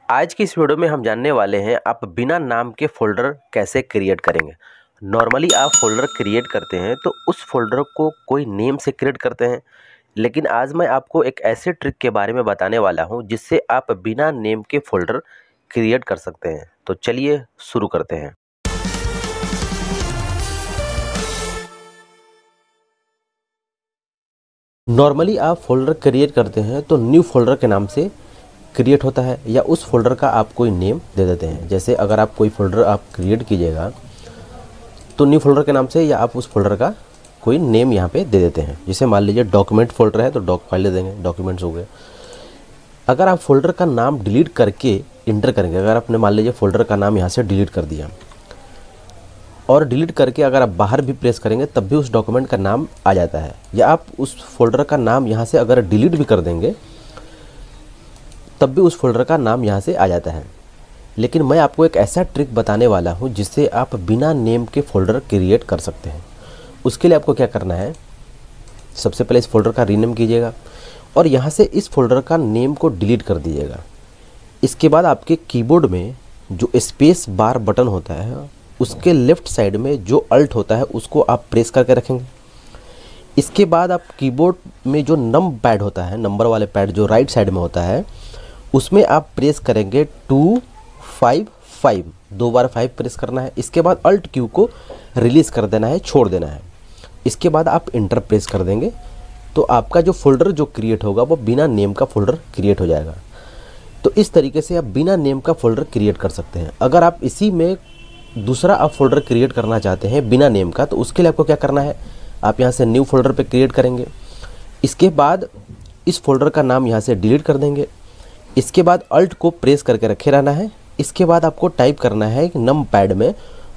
आज की इस वीडियो में हम जानने वाले हैं आप बिना नाम के फ़ोल्डर कैसे क्रिएट करेंगे। नॉर्मली आप फ़ोल्डर क्रिएट करते हैं तो उस फ़ोल्डर को कोई नेम से क्रिएट करते हैं, लेकिन आज मैं आपको एक ऐसे ट्रिक के बारे में बताने वाला हूं जिससे आप बिना नेम के फ़ोल्डर क्रिएट कर सकते हैं। तो चलिए शुरू करते हैं। नॉर्मली आप फ़ोल्डर क्रिएट करते हैं तो न्यू फ़ोल्डर के नाम से क्रिएट होता है या उस फोल्डर का आप कोई नेम दे देते हैं। जैसे अगर आप कोई फोल्डर आप क्रिएट कीजिएगा तो न्यू फोल्डर के नाम से या आप उस फोल्डर का कोई नेम यहाँ पे दे देते हैं। जैसे मान लीजिए डॉक्यूमेंट फोल्डर है तो डॉक फाइल दे देंगे, डॉक्यूमेंट्स हो गए। अगर आप फोल्डर का नाम डिलीट करके इंटर करेंगे, अगर आपने मान लीजिए फोल्डर का नाम यहाँ से डिलीट कर दिया और डिलीट करके अगर आप बाहर भी प्रेस करेंगे तब भी उस डॉक्यूमेंट का नाम आ जाता है, या आप उस फोल्डर का नाम यहाँ से अगर डिलीट भी कर देंगे तब भी उस फोल्डर का नाम यहाँ से आ जाता है। लेकिन मैं आपको एक ऐसा ट्रिक बताने वाला हूँ जिससे आप बिना नेम के फ़ोल्डर क्रिएट कर सकते हैं। उसके लिए आपको क्या करना है, सबसे पहले इस फोल्डर का रीनेम कीजिएगा और यहाँ से इस फोल्डर का नेम को डिलीट कर दीजिएगा। इसके बाद आपके कीबोर्ड में जो स्पेस बार बटन होता है उसके लेफ़्ट साइड में जो अल्ट होता है उसको आप प्रेस करके रखेंगे। इसके बाद आप कीबोर्ड में जो नम पैड होता है, नंबर वाले पैड जो राइट साइड में होता है, उसमें आप प्रेस करेंगे 255, 2 बार 5 प्रेस करना है। इसके बाद अल्ट क्यू को रिलीज़ कर देना है, छोड़ देना है। इसके बाद आप इंटर प्रेस कर देंगे तो आपका जो फोल्डर जो क्रिएट होगा वो बिना नेम का फोल्डर क्रिएट हो जाएगा। तो इस तरीके से आप बिना नेम का फोल्डर क्रिएट कर सकते हैं। अगर आप इसी में दूसरा आप फोल्डर क्रिएट करना चाहते हैं बिना नेम का, तो उसके लिए आपको क्या करना है, आप यहाँ से न्यू फोल्डर पर क्रिएट करेंगे। इसके बाद इस फोल्डर का नाम यहाँ से डिलीट कर देंगे। इसके बाद अल्ट को प्रेस करके रखे रहना है। इसके बाद आपको टाइप करना है नम पैड में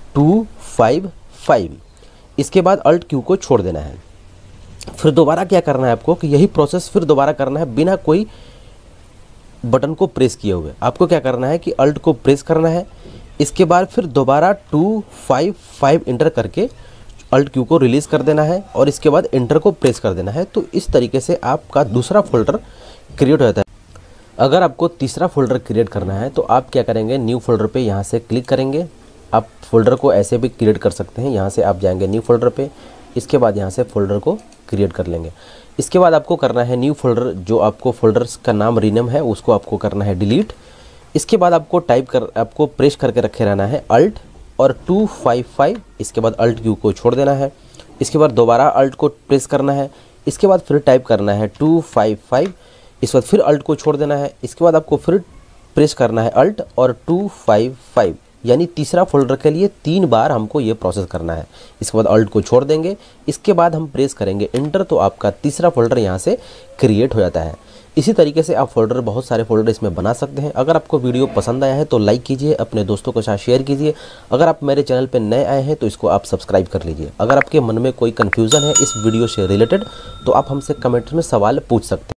255। इसके बाद अल्ट क्यू को छोड़ देना है। फिर दोबारा क्या करना है आपको कि यही प्रोसेस फिर दोबारा करना है बिना कोई बटन को प्रेस किए हुए। आपको क्या करना है कि अल्ट को प्रेस करना है। इसके बाद फिर दोबारा 255 इंटर करके अल्ट क्यू को रिलीज़ कर देना है और इसके बाद इंटर को प्रेस कर देना है। तो इस तरीके से आपका दूसरा फोल्डर क्रिएट हो जाता है। अगर आपको तीसरा फोल्डर क्रिएट करना है तो आप क्या करेंगे, न्यू फोल्डर पे यहाँ से क्लिक करेंगे। आप फोल्डर को ऐसे भी क्रिएट कर सकते हैं। यहाँ से आप जाएंगे न्यू फोल्डर पे, इसके बाद यहाँ से फोल्डर को क्रिएट कर लेंगे। इसके बाद आपको करना है न्यू फोल्डर, जो आपको फोल्डर्स का नाम रीनेम है उसको आपको करना है डिलीट। इसके बाद आपको आपको प्रेस करके रखे रहना है अल्ट और 255। इसके बाद अल्ट क्यू को छोड़ देना है। इसके बाद दोबारा अल्ट को प्रेस करना है। इसके बाद फिर टाइप करना है 255। इस बाद फिर अल्ट को छोड़ देना है। इसके बाद आपको फिर प्रेस करना है अल्ट और 255, यानी तीसरा फोल्डर के लिए 3 बार हमको ये प्रोसेस करना है। इसके बाद अल्ट को छोड़ देंगे। इसके बाद हम प्रेस करेंगे इंटर, तो आपका तीसरा फोल्डर यहाँ से क्रिएट हो जाता है। इसी तरीके से आप फोल्डर, बहुत सारे फोल्डर इसमें बना सकते हैं। अगर आपको वीडियो पसंद आया है तो लाइक कीजिए, अपने दोस्तों के साथ शेयर कीजिए। अगर आप मेरे चैनल पर नए आए हैं तो इसको आप सब्सक्राइब कर लीजिए। अगर आपके मन में कोई कन्फ्यूज़न है इस वीडियो से रिलेटेड तो आप हमसे कमेंट में सवाल पूछ सकते हैं।